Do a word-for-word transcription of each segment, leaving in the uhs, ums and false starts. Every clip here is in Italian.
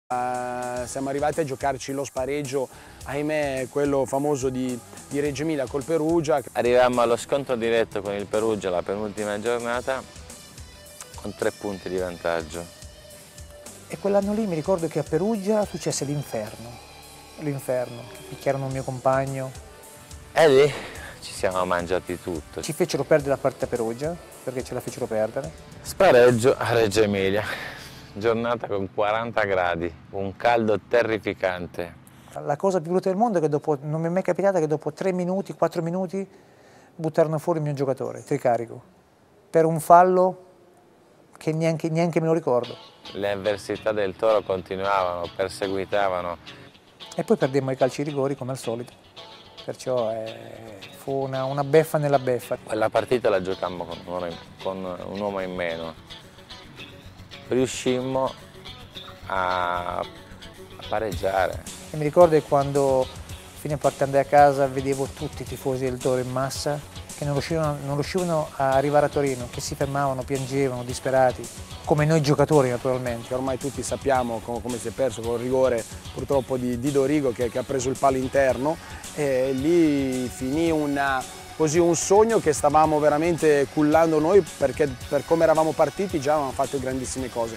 Uh, siamo arrivati a giocarci lo spareggio, ahimè, quello famoso di, di Reggio Emilia col Perugia. Arrivammo allo scontro diretto con il Perugia la penultima giornata con tre punti di vantaggio. E quell'anno lì mi ricordo che a Perugia successe l'inferno, l'inferno, che picchiarono un mio compagno. E lì ci siamo mangiati tutto. Ci fecero perdere la partita a Perugia, perché ce la fecero perdere. Spareggio a Reggio Emilia. Giornata con quaranta gradi, un caldo terrificante. La cosa più brutta del mondo è che dopo, non mi è mai capitata che dopo tre minuti, quattro minuti buttarono fuori il mio giocatore, Tricarico, per un fallo che neanche, neanche me lo ricordo. Le avversità del Toro continuavano, perseguitavano. E poi perdemmo i calci di rigori come al solito, perciò eh, fu una, una beffa nella beffa. Quella partita la giocammo con un uomo in, con un uomo in meno. Riuscimmo a, a pareggiare. E mi ricordo che quando fine partita andai a casa vedevo tutti i tifosi del Toro in massa che non riuscivano, non riuscivano a arrivare a Torino, che si fermavano, piangevano, disperati, come noi giocatori naturalmente. Ormai tutti sappiamo come si è perso con il rigore purtroppo di, di Dorigo che, che ha preso il palo interno, e lì finì una... così un sogno che stavamo veramente cullando noi, perché per come eravamo partiti già avevamo fatto grandissime cose.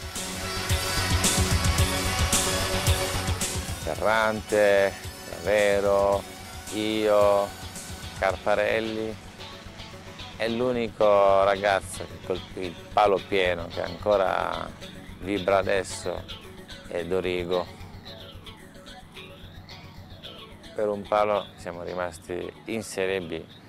Ferrante, Davvero, io, Carparelli è l'unico ragazzo che colpì il palo pieno, che ancora vibra adesso, è Dorigo. Per un palo siamo rimasti in Serie B.